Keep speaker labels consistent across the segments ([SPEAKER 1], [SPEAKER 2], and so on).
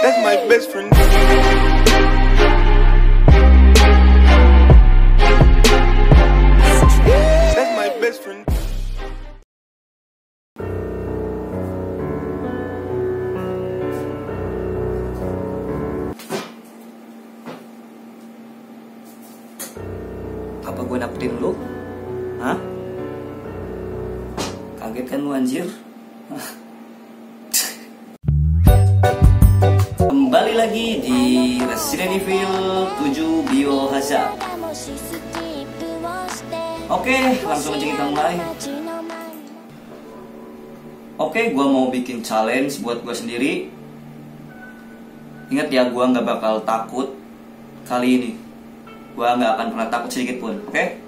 [SPEAKER 1] That's my best friend. That's my best friend.
[SPEAKER 2] Apa gue nakutin lu? Hah? Kaget kan lu anjir? Kembali lagi di Resident Evil 7 Biohazard. Oke, langsung aja kita mulai. Oke, gue mau bikin challenge buat gue sendiri. Ingat ya, gue gak bakal takut kali ini. Gue gak akan pernah takut sedikit pun, oke?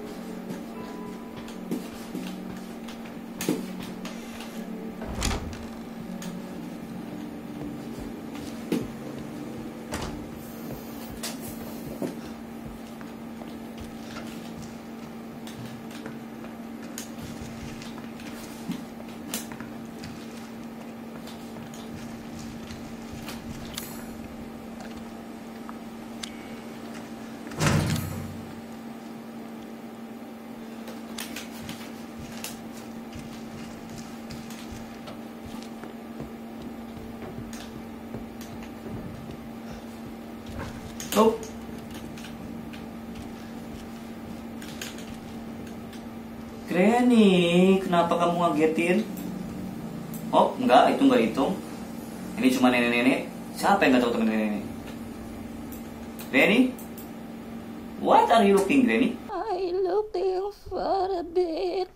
[SPEAKER 2] Oh. Granny, kenapa kamu ngagetin? Oh, enggak, itu enggak hitung. Ini cuma nenek-nenek. Siapa yang nggak tahu temen nenek-nenek? Granny? What are you looking, Granny?
[SPEAKER 3] I looking for a bit.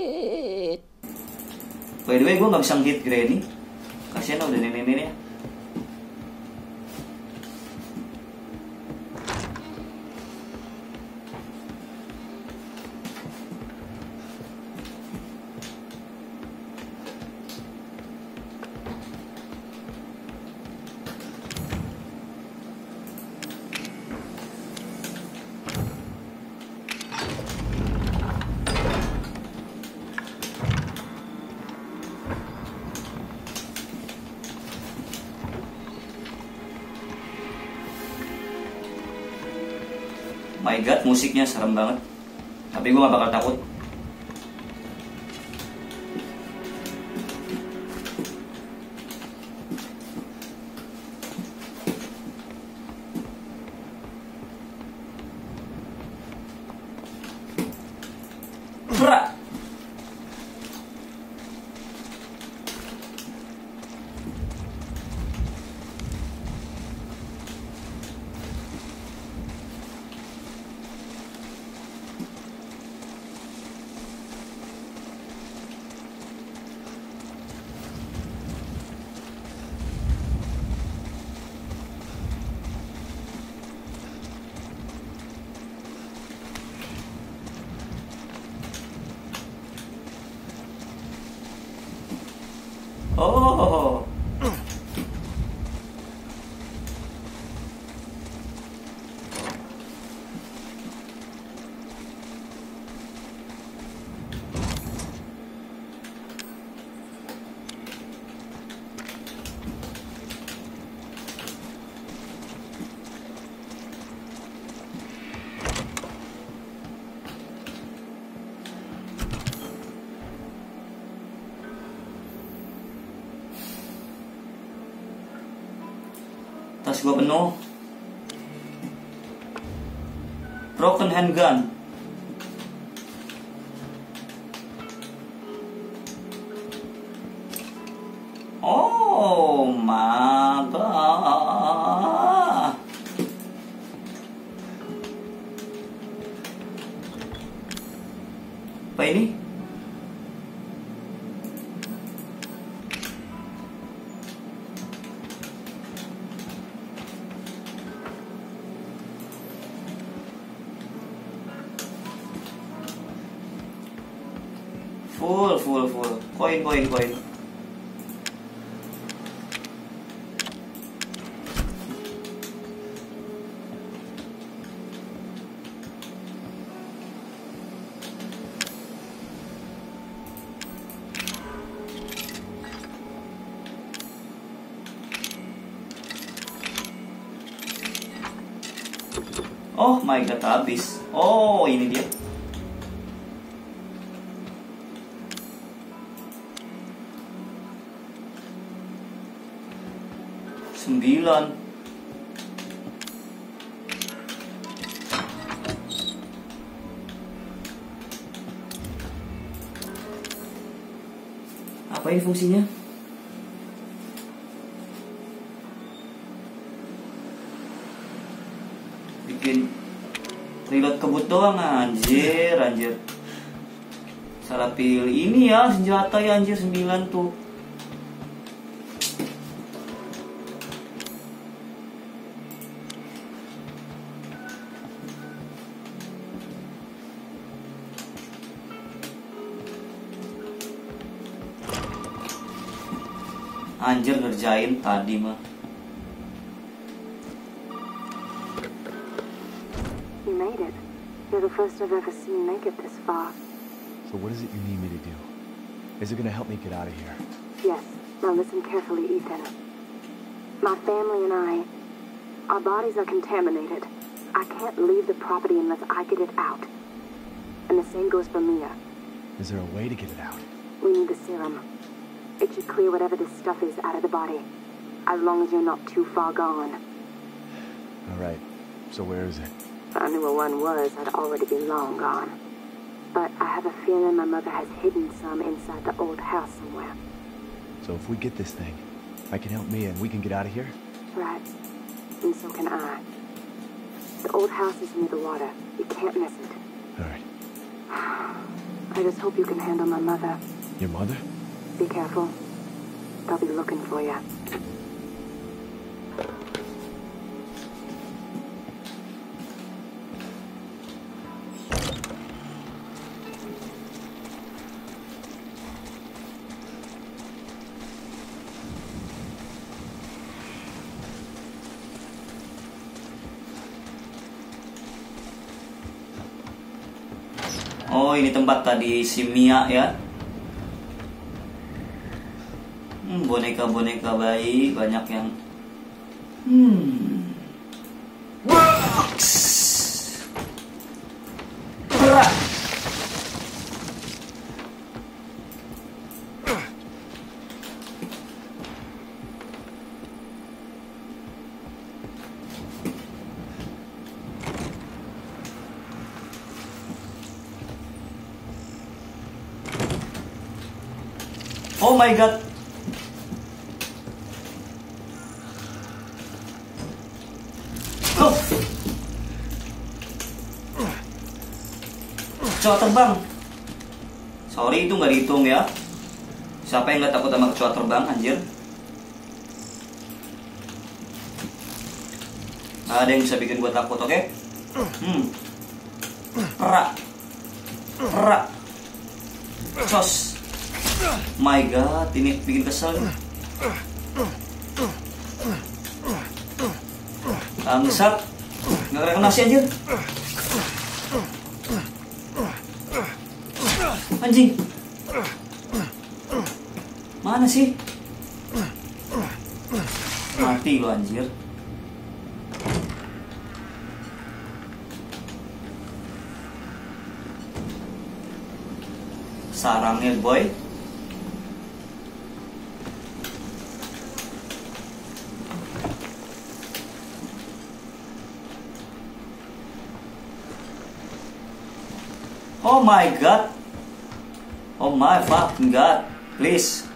[SPEAKER 2] By the way, gue nggak bisa ngehit Granny. Kasian udah nenek-nenek. My God, musiknya serem banget. Tapi gue gak bakal takut. Berat. Oh. Tas gua penuh. Broken handgun. Oh my god. Apa ini? Full. Koin. Oh my god, habis. Oh, ini dia. Sembilan. Apa ini fungsinya? Bikin reload kebut doang, anjir. Salah pilih ini ya, senjata ya anjir, 9 tuh. Anjir, ngerjain tadi mah.
[SPEAKER 4] You made it. You're the first I've ever seen make it this far.
[SPEAKER 5] So what is it you need me to do? Is it gonna help me get out of here?
[SPEAKER 4] Yes. Now listen carefully, Ethan. My family and I, our bodies are contaminated. I can't leave the property unless I get it out. And the same goes for Mia.
[SPEAKER 5] Is there a way to get it out?
[SPEAKER 4] We need the serum. It should clear whatever this stuff is out of the body. As long as you're not too far gone.
[SPEAKER 5] Alright, so where is it?
[SPEAKER 4] If I knew where one was, I'd already be long gone. But I have a feeling my mother has hidden some inside the old house somewhere.
[SPEAKER 5] So if we get this thing, I can help Mia and we can get out of here?
[SPEAKER 4] Right. And so can I. The old house is near the water. You can't miss it.
[SPEAKER 5] Alright.
[SPEAKER 4] I just hope you can handle my mother.
[SPEAKER 5] Your mother?
[SPEAKER 4] Be careful. They'll be looking for you.
[SPEAKER 2] Oh, ini tempat tadi si Mia ya. Boneka-boneka bayi banyak yang Oh my god. Kecoa terbang. Sorry, itu nggak dihitung ya. Siapa yang nggak takut sama kecoa terbang, anjir? Nggak ada yang bisa bikin gue takut, oke? Perak. Cos. My god, ini bikin kesel. Bangsat. Nggak kena sih, anjir. Anjing. Mana sih? Mati lo, anjir. Sarangnya, boy. Oh my god. Oh my fucking god. Please.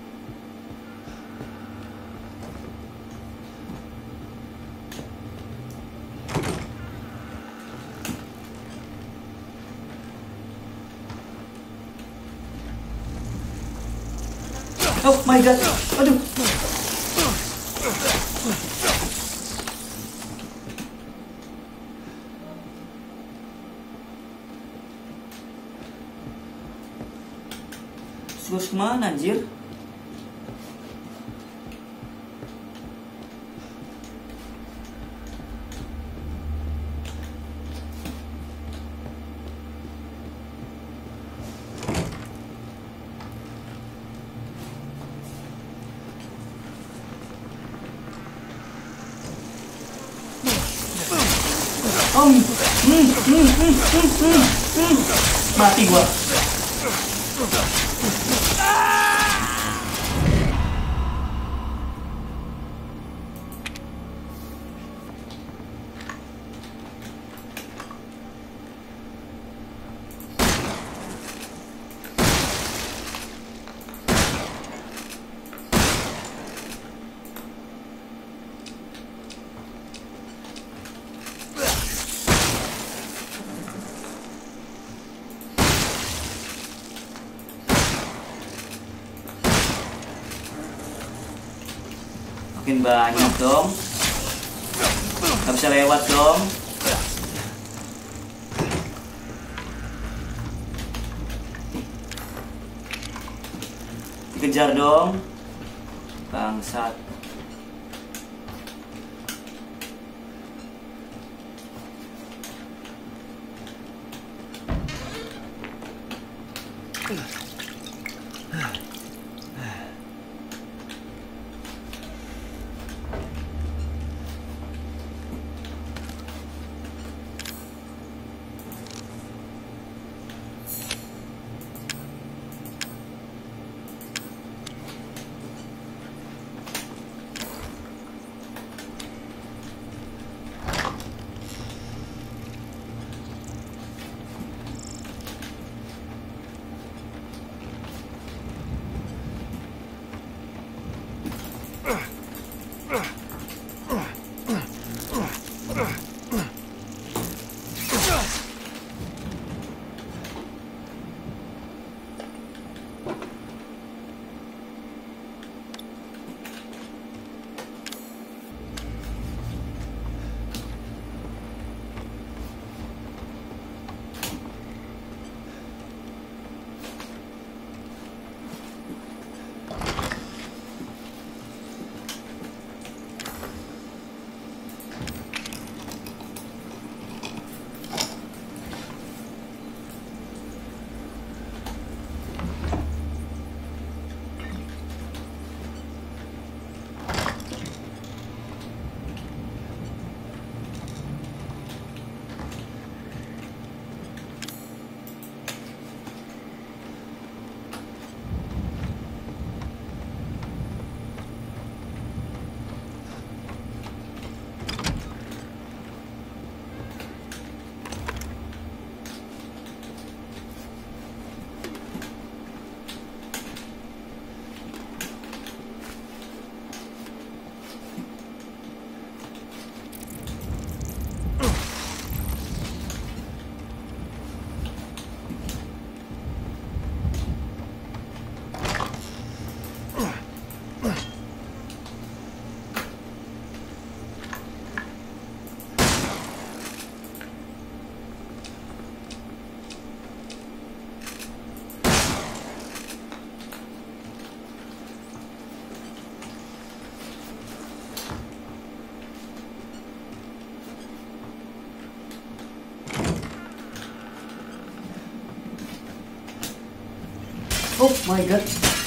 [SPEAKER 2] Oh my god. Aduh. Terus kemana, anjir? Mati gua. Makin banyak dong. Gak bisa lewat dong. Dikejar dong. Bangsat. Oh my god.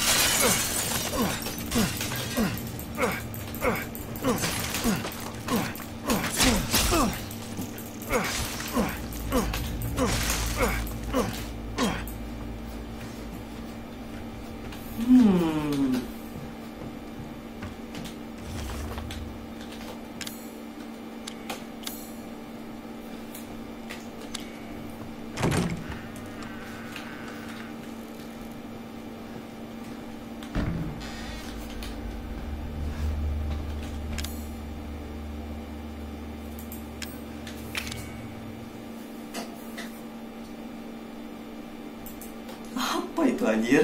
[SPEAKER 2] Apa itu anjir?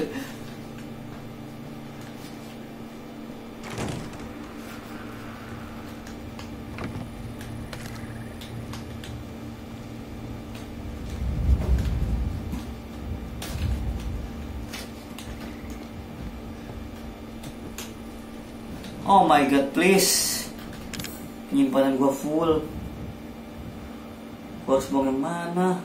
[SPEAKER 2] Oh my god, please. Penyimpanan gua full. Gua harus buang yang mana?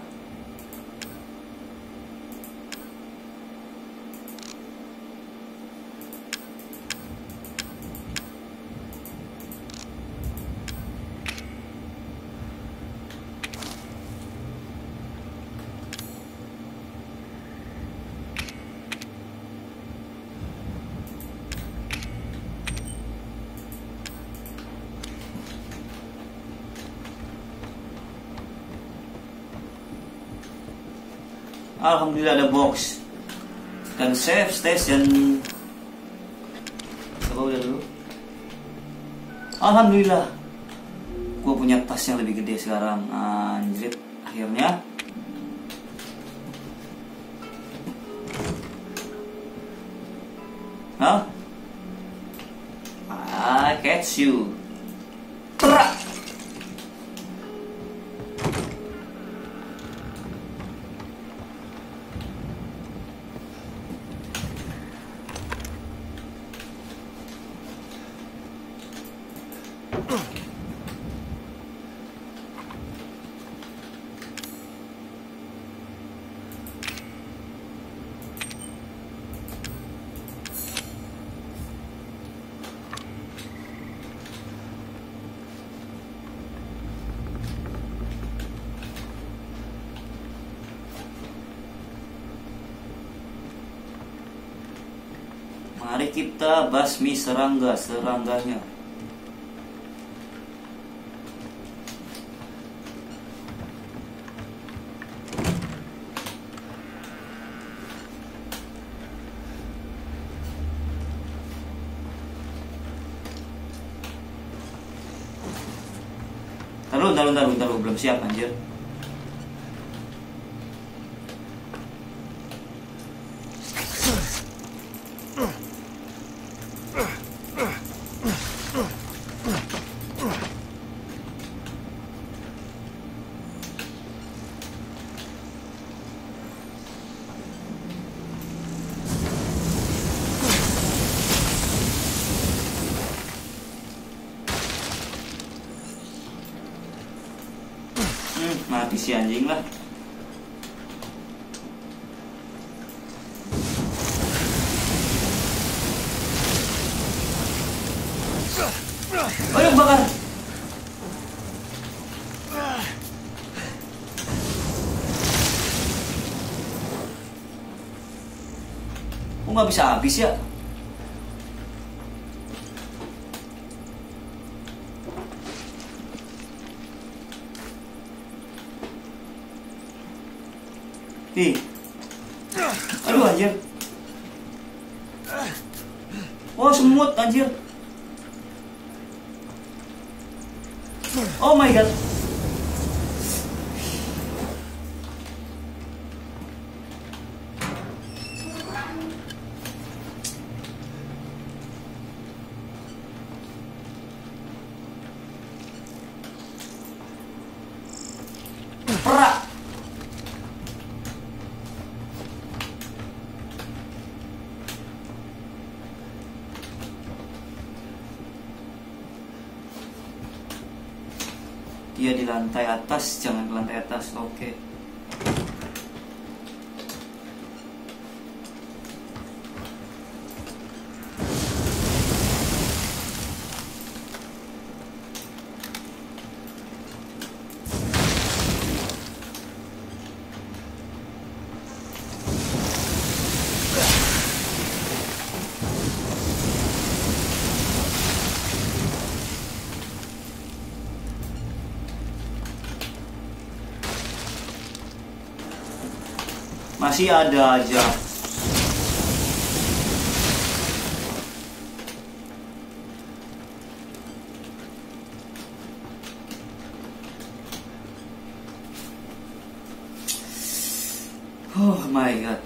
[SPEAKER 2] Alhamdulillah ada box dan save station. Coba udah dulu. Alhamdulillah, gue punya tas yang lebih gede sekarang. Anjrit, akhirnya. Hah? I catch you. Terak. Mari kita basmi serangganya. Taruh, belum siap anjir. Mati si anjing lah. Ayo bakar. Kok nggak bisa habis ya? Ih. Aduh anjir. Oh semut anjir. Oh my god. Perak. Dia di lantai atas, jangan di lantai atas. Oke. Masih ada aja. Oh my god.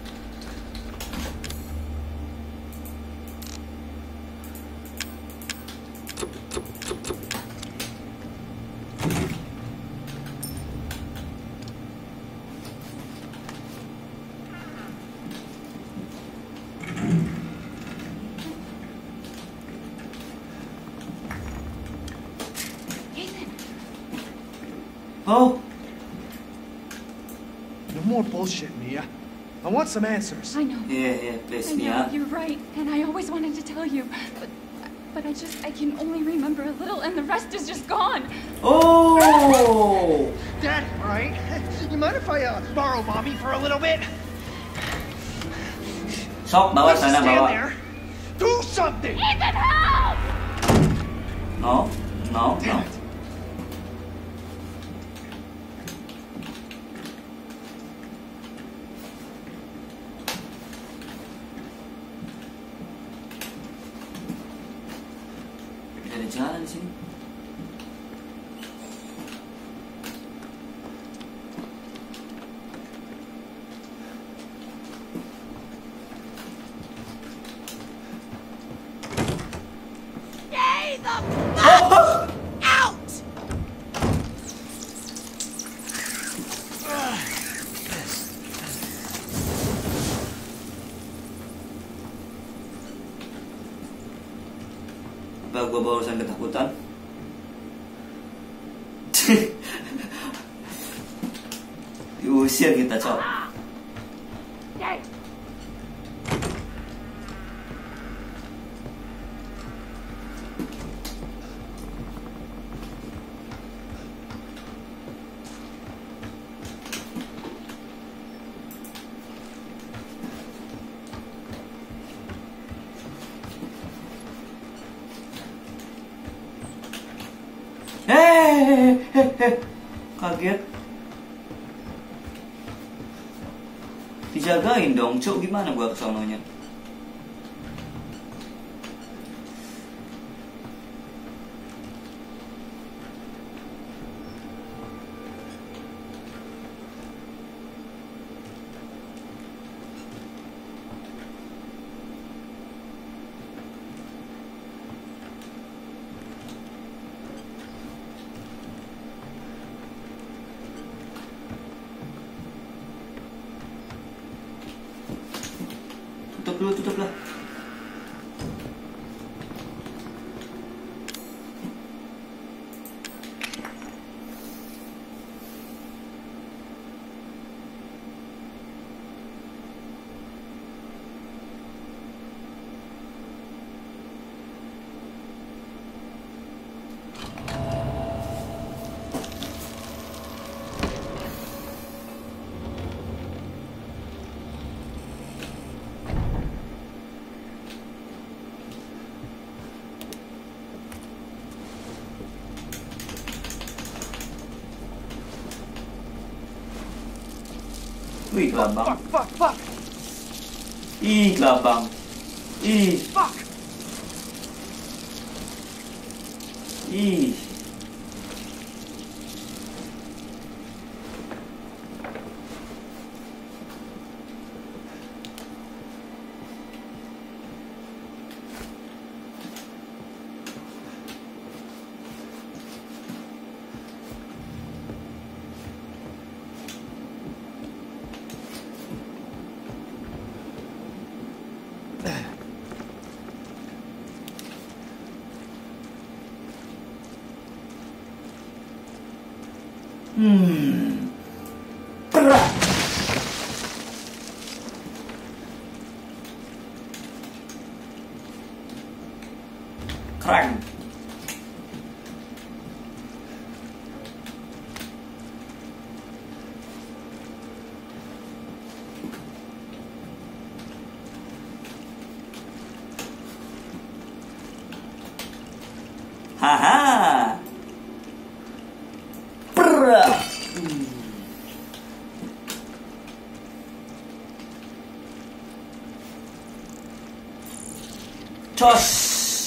[SPEAKER 2] Oh,
[SPEAKER 5] No more bullshit, Mia. I want some answers.
[SPEAKER 3] I know.
[SPEAKER 2] yeah, please,
[SPEAKER 3] I know,
[SPEAKER 2] Mia.
[SPEAKER 3] you're right. And I always wanted to tell you. But I can only remember a little and the rest is just gone.
[SPEAKER 2] Oh,
[SPEAKER 6] Dad, all right? You mind if I borrow Mommy for a little bit?
[SPEAKER 2] sok bawa
[SPEAKER 6] Please
[SPEAKER 2] sana
[SPEAKER 6] stand
[SPEAKER 2] bawa.
[SPEAKER 6] there. Do something!
[SPEAKER 3] Ethan, help!
[SPEAKER 2] No.
[SPEAKER 6] Damn it.
[SPEAKER 2] sini.
[SPEAKER 7] Stay the fuck out!
[SPEAKER 2] Apa gua barusan ketakutan? Diusir kita, Cok. Kaget. Dijagain dong, Cuk. Gimana gua kesononya? Tutup lah. Wih, gelabang.
[SPEAKER 6] Fuck.
[SPEAKER 2] Ih, gelabang. Ih.
[SPEAKER 6] Fuck.
[SPEAKER 2] Ih. Berat. Keren. Haha. Berat. Cos.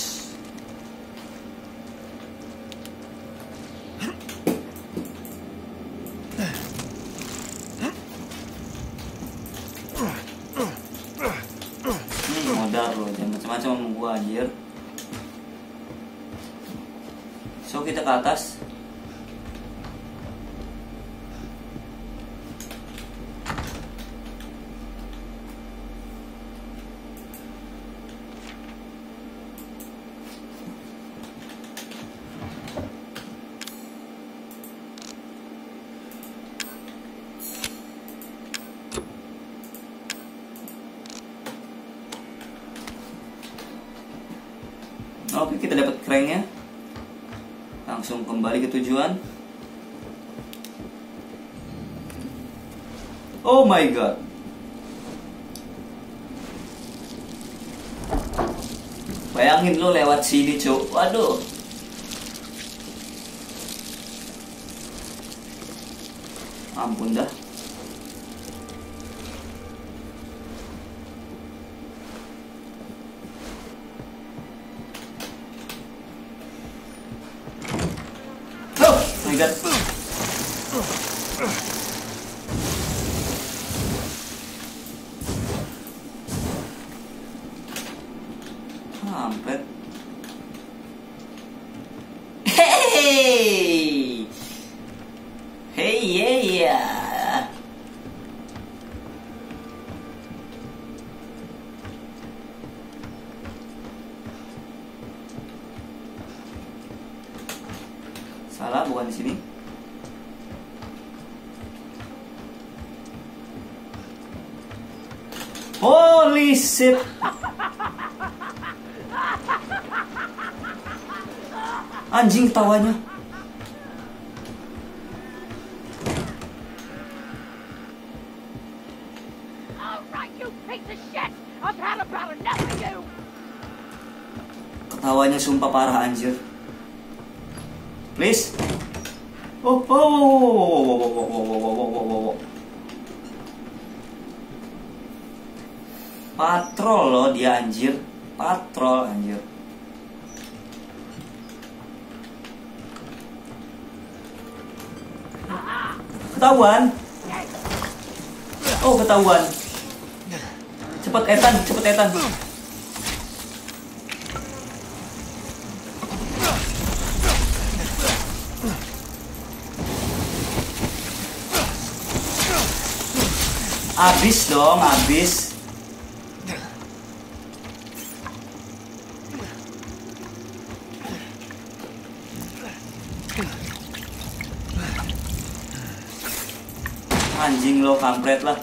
[SPEAKER 2] Modal lo, jangan macam-macam sama gua anjir. So kita ke atas. Oke, kita dapat cranknya. Langsung kembali ke tujuan. Oh my god. Bayangin lo lewat sini, Cuk. Waduh. Ampun dah. my god. Kampret. Hey. Hey yeah. Salah, bukan di sini. Holy shit. Anjing tawanya.
[SPEAKER 7] Alright, you piece of shit! I've had about enough of you!
[SPEAKER 2] Ketawanya sumpah parah anjir. Please. Oh. Patrol loh dia anjir. Patrol anjir. Ketahuan. Oh, ketahuan. Cepet Ethan. Abis dong, abis. Anjing lo, kampret lah.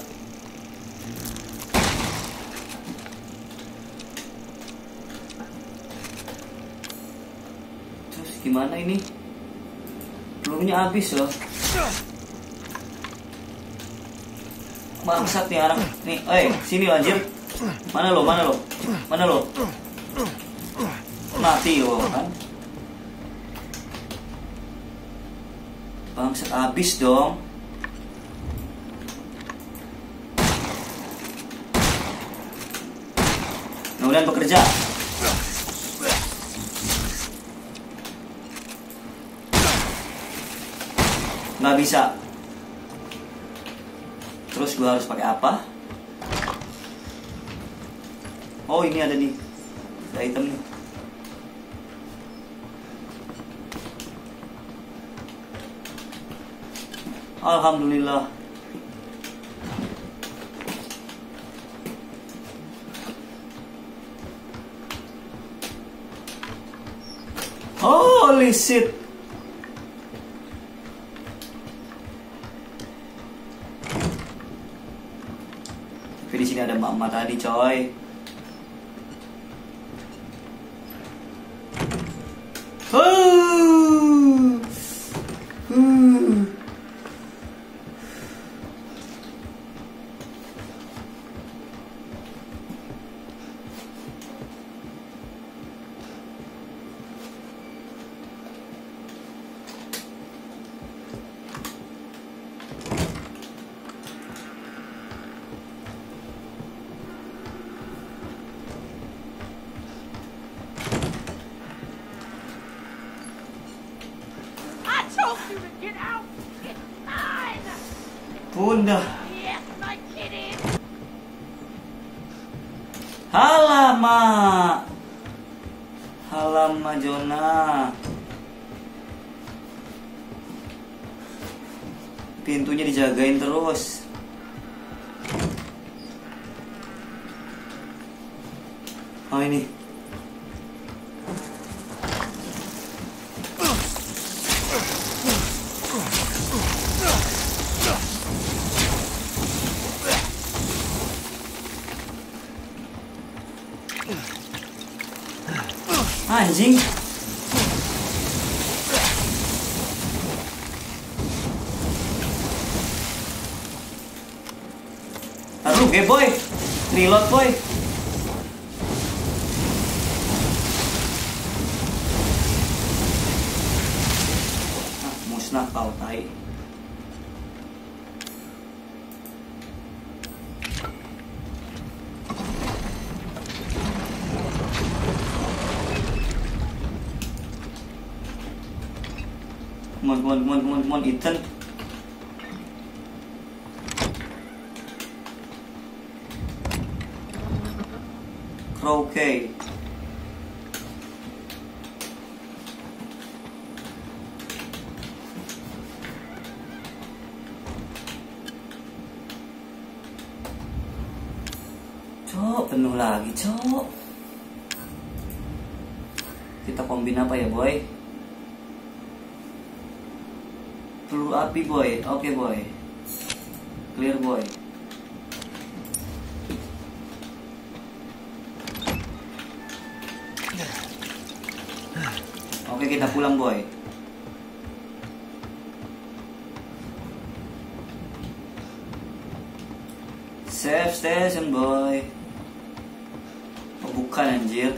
[SPEAKER 2] Terus gimana ini? Pelurunya habis loh. Bangsat nih anak nih. Sini lo anjir. Mana lo? Mati lo kan. Bangsat habis dong. Mudah-mudahan bekerja. Nggak bisa. Terus gue harus pakai apa? Oh, ini ada nih. Ada item nih. Alhamdulillah. Holy shit. Tapi di sini ada mama tadi, coy. Bunda.
[SPEAKER 7] Yes, my kitty.
[SPEAKER 2] Halamak Jona. Pintunya dijagain terus. Oh ini. Anjing. Aduh, boy. Reload, boy. Musnah kau, tai. Come on, Ethan. Croquet. Cok, penuh lagi, cok. Kita kombin apa ya, boy? Peluru api, boy. Oke, boy. Clear, boy. Oke, kita pulang, boy. Safe station, boy. Oh, bukan, anjir.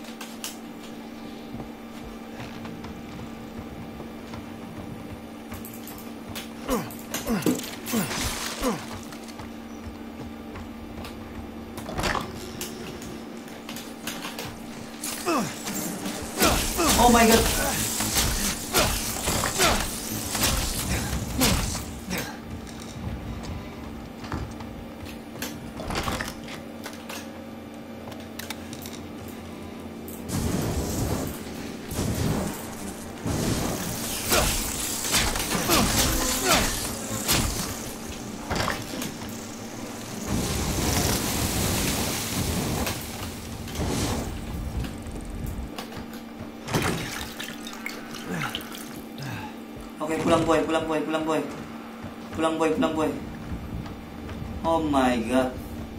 [SPEAKER 2] Oh my god. Oke, pulang boy. Pulang boy. Oh my god.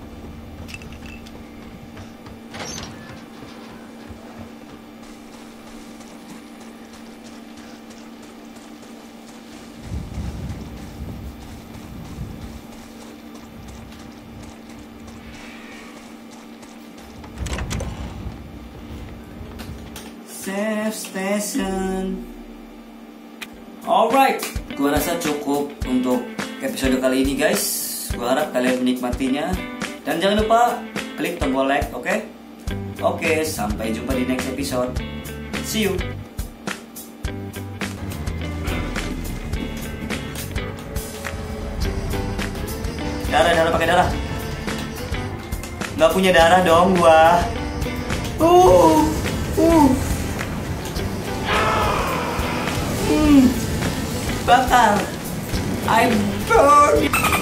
[SPEAKER 2] Safe station. Alright, gua rasa cukup untuk episode kali ini, guys. Gua harap kalian menikmatinya. Dan jangan lupa klik tombol like, oke? Oke, sampai jumpa di next episode. See you. Darah pakai darah. Nggak punya darah dong gua. Bakar. I burn.